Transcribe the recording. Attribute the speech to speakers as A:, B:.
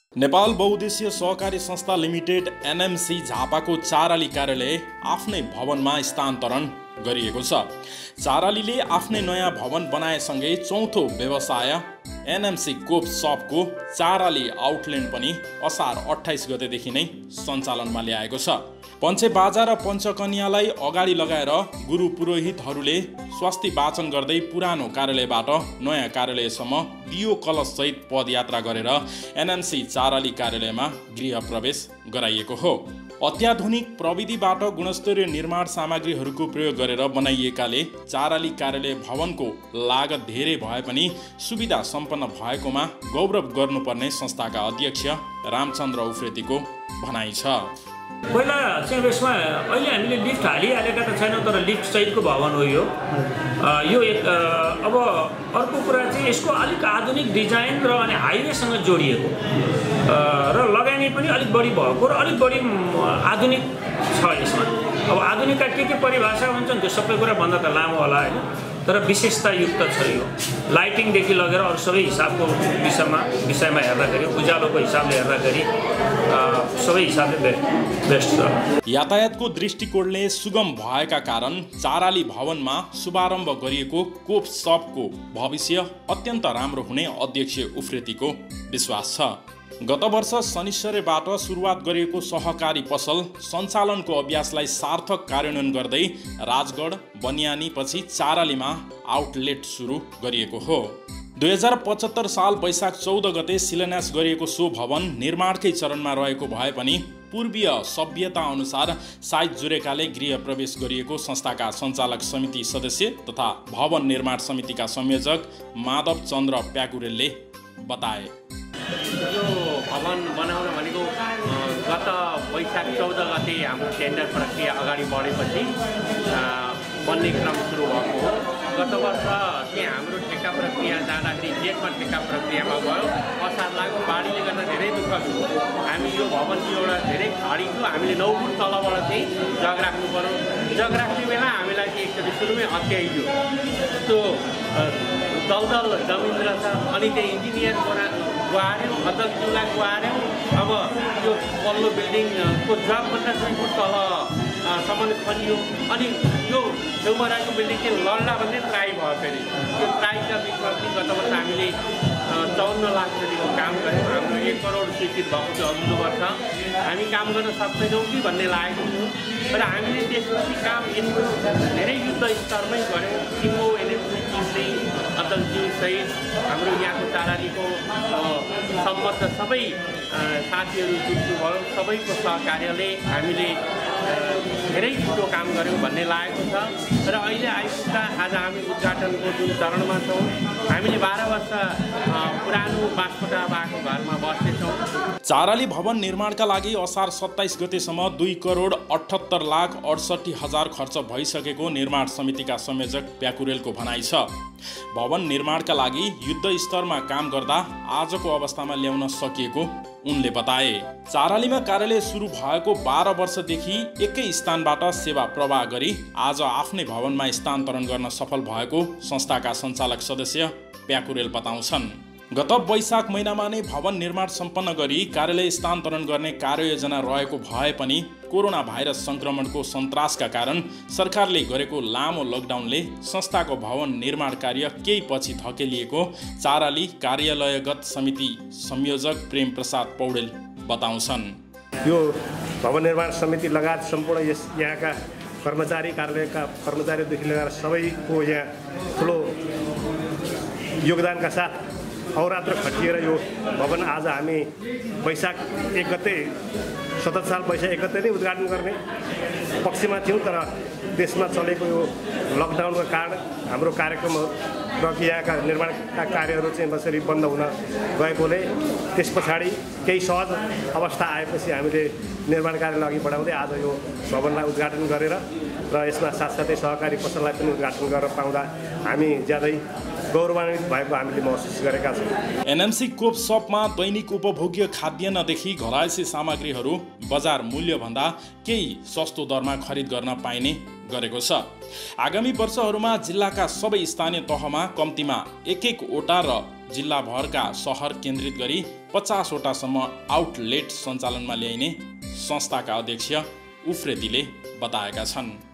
A: नेपाल बहुउद्देश्य सहकारी संस्था limited NMC झापाको Charali कार्यालय आफ्नै भवनमा स्थानान्तरण गरिएको छ। चारालीले आफ्नै नयाँ भवन बनाएसँगै चौथो व्यवसाय एनएमसी कोप सपको चाराली आउटलेट पनि असार 28 गतेदेखि नै सञ्चालनमा ल्याएको छ। पञ्चेबाजा र पञ्चकन्यालाई अगाडि लगाएर गुरु पुरोहितहरूले स्वास्ति वाचन गर्दै पुरानो कार्यालयबाट नयाँ कार्यालयसम्म दियो कलश सहित पदयात्रा गरेर एनएमसी चाराली कार्यालयमा गृह प्रवेश गराइएको हो। अत्याधुनिक प्रविधिबाट गुणस्तरीय निर्माण सामग्रीहरूको प्रयोग गरेर बनाइएकाले चाराली कार्यालय भवनको लागत धेरै भए पनि सुविधा सम्पन्न भएकोमा गौरव गर्नुपर्ने संस्थाका अध्यक्ष रामचन्द्र उफ्रेतीको भनाइ छ।
B: पहिला चाहिँ यसमा अहिले हामीले लिफ्ट हालिहालेका त छैनौँ, तर लिफ्ट सहितको भवन हो यो एक। अब अर्को कुरा चाहिँ यसको अलिक आधुनिक डिजाइन र अनि हाइवेसँग जोडिएको र लगानी पनि अलिक बढी भएको र अलिक बढी आधुनिक छ यसमा। अब आधुनिकका के परिभाषा हुन्छन् त्यो सबै कुरा भन्दा त लामो होला होइन, तर विशेषतायुक्त छ यो। लाइटिङदेखि लगेर अरू सबै हिसाबको विषयमा हेर्दाखेरि, उज्यालोको हिसाबले हेर्दाखेरि सबै हिसाबले बेस्ट छ।
A: यातायातको दृष्टिकोणले सुगम भएका कारण चाराली भवनमा शुभारम्भ गरिएको कोप सपको भविष्य अत्यन्त राम्रो हुने अध्यक्ष उफ्रेतीको विश्वास छ। गत वर्ष शनिश्चरबाट सुरुवात गरिएको सहकारी पसल सञ्चालनको अभ्यासलाई सार्थक कार्यान्वयन गर्दै राजगढ बनियानी पछि चारालीमा आउटलेट सुरु गरिएको हो। 2075 साल वैशाख 14 गते शिलान्यास गरिएको सो भवन निर्माणकै चरणमा रहेको भए पनि पूर्वीय सभ्यता अनुसार साइज जुरेकाले गृह प्रवेश गरिएको संस्थाका सञ्चालक समिति सदस्य तथा भवन निर्माण समितिका संयोजक माधव चन्द्र प्याकुरेलले बताए।
C: यो भवन बनाउन भनेको गत वैशाख 14 गते हाम्रो टेन्डर प्रक्रिया अगाडि बढेपछि बन्ने क्रम सुरु भएको हो। गत वर्ष चाहिँ हाम्रो ठेक्का प्रक्रिया जाँदाखेरि जेठमा ठेक्का प्रक्रियामा गयो, असार लाग्यो, बाढीले गर्दा धेरै दुःख थियो। हामी यो भवन एउटा धेरै खाडी थियो, हामीले 9 फुट तलबाट चाहिँ जग राख्नु पर्यो। जग राख्ने बेला हामीलाई चाहिँ एकचोटि सुरुमै अत्याइदियो, त्यो दलदल जमिन रहेछ। अनि त्यहाँ इन्जिनियर गुहार्यौँ, अध्यक्षज्यूलाई गुहार्यौँ। अब यो पल्लो बिल्डिङको जगभन्दा 2 फुट तलसम्म खनियो। अनि यो छेउमा रहेको बिल्डिङ चाहिँ लड्ला भन्ने ट्राई भयो। फेरि त्यो ट्राईका बिचमा पनि गत वर्ष हामीले 54 लाख जतिको काम गऱ्यौँ। हाम्रो 1 करोड स्वीकृत भएको थियो अघिल्लो वर्ष। हामी काम गर्न सक्दैनौँ कि भन्ने लागेको थियो, तर हामीले त्यसपछि काम यस्तो धेरै युद्ध स्तरमै गऱ्यौँ। टिमो एनएमसी टिमले अध्यक्षज्यू सहित हाम्रो यहाँको चारालीको सम्बद्ध सबै साथीहरू जुट्नुभयो, सबैको सहकार्यले हामीले धेरै छिटो काम गऱ्यौँ भन्ने लागेको छ। र अहिले आइपुग्दा आज हामी उद्घाटनको जुन चरणमा छौँ, हामीले 12 वर्ष पुरानो बाँसकोटा भएको घरमा बसेछौँ।
A: चाराली भवन निर्माणका लागि असार 27 गतेसम्म 2 करोड 78 लाख 68 हजार खर्च भइसकेको निर्माण समितिका संयोजक प्याकुरेलको भनाइ छ। भवन निर्माणका लागि युद्ध स्तरमा काम गर्दा आजको अवस्थामा ल्याउन सकिएको उनले बताए। चारालीमा कार्यालय सुरु भएको 12 वर्षदेखि एकै स्थानबाट सेवा प्रवाह गरी आज आफ्नै भवनमा स्थानान्तरण गर्न सफल भएको संस्थाका सञ्चालक सदस्य प्याकुरेल बताउँछन्। गत वैशाख महिनामा नै भवन निर्माण सम्पन्न गरी कार्यालय स्थानान्तरण गर्ने कार्ययोजना रहेको भए पनि कोरोना भाइरस संक्रमणको सन्तासका कारण सरकारले गरेको लामो लकडाउनले संस्थाको भवन निर्माण कार्य केही पछि धकेलिएको चाराली कार्यालयगत समिति संयोजक प्रेम प्रसाद पौडेल बताउँछन्।
D: यो भवन निर्माण समिति लगायत सम्पूर्ण यहाँका कर्मचारी, कार्यालयका कर्मचारीदेखि लिएर सबैको यहाँ ठुलो योगदानका साथ अहोरात्र खटिएर यो भवन आज हामी वैशाख 1 गते 77 साल वैशाख 1 गते नै उद्घाटन गर्ने पक्षमा थियौँ, तर देशमा चलेको यो लकडाउनका कारण हाम्रो कार्यक्रम र यहाँका निर्माणका कार्यहरू चाहिँ बसरी बन्द हुन गएकोले त्यस पछाडि केही सहज अवस्था आएपछि हामीले निर्माण कार्यलाई अघि बढाउँदै आज यो भवनलाई उद्घाटन गरेर र यसमा साथसाथै सहकारी पसललाई पनि उद्घाटन गरेर पाउँदा हामी ज्यादै गौरवान्वित भएको हामीले महसुस गरेका छौँ।
A: एनएमसी कोप सपमा दैनिक उपभोग्य खाद्यान्नदेखि घरायसी सामग्रीहरू बजार मूल्यभन्दा केही सस्तो दरमा खरिद गर्न पाइने गरेको छ। आगामी वर्षहरूमा जिल्लाका सबै स्थानीय तहमा कम्तीमा 1-1 वटा र जिल्लाभरका सहर केन्द्रित गरी 50वटासम्म आउटलेट सञ्चालनमा ल्याइने संस्थाका अध्यक्ष उफ्रेदीले बताएका छन्।